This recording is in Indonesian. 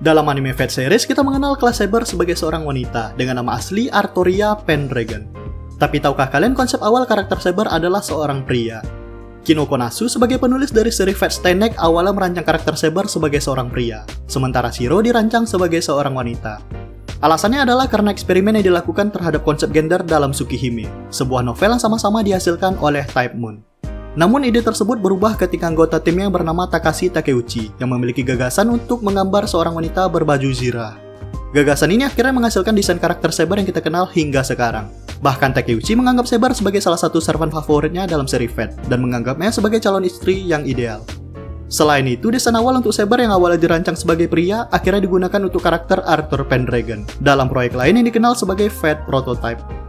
Dalam anime Fate series, kita mengenal kelas Saber sebagai seorang wanita dengan nama asli Artoria Pendragon. Tapi tahukah kalian konsep awal karakter Saber adalah seorang pria? Kinoko Nasu sebagai penulis dari seri Fate Stay Night awalnya merancang karakter Saber sebagai seorang pria, sementara Shiro dirancang sebagai seorang wanita. Alasannya adalah karena eksperimen yang dilakukan terhadap konsep gender dalam Tsukihime, sebuah novel yang sama-sama dihasilkan oleh Type Moon. Namun ide tersebut berubah ketika anggota timnya yang bernama Takashi Takeuchi yang memiliki gagasan untuk menggambar seorang wanita berbaju zirah. Gagasan ini akhirnya menghasilkan desain karakter Saber yang kita kenal hingga sekarang. Bahkan Takeuchi menganggap Saber sebagai salah satu servant favoritnya dalam seri Fate dan menganggapnya sebagai calon istri yang ideal. Selain itu, desain awal untuk Saber yang awalnya dirancang sebagai pria akhirnya digunakan untuk karakter Arthur Pendragon dalam proyek lain yang dikenal sebagai Fate Prototype.